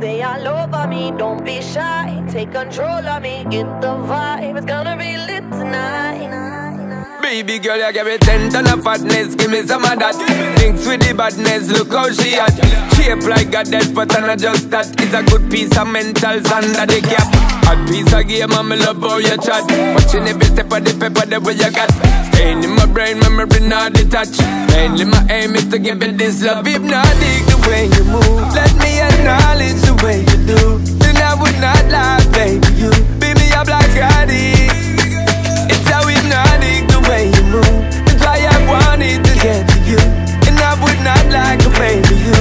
stay all over me. Don't be shy, take control of me. Get the vibe, it's gonna be lit tonight. Baby girl, you give me 10 ton of fatness, give me some of that. Thinks with the badness, look how she at. Shape like goddess, but I'm not just that. It's a good piece of mentals under the cap. Hot piece of game, and me love how you chat. Watching every step of the pepper, the way you got. Staying in my brain, memory not detached. Mainly my aim is to give it this love. Hypnotic the way you move, let me acknowledge the way you do. Then I would not lie, baby, you beat me up like Gotti. It's how hypnotic the way you move. That's why I wanted to get to you, and I would not lie, baby, you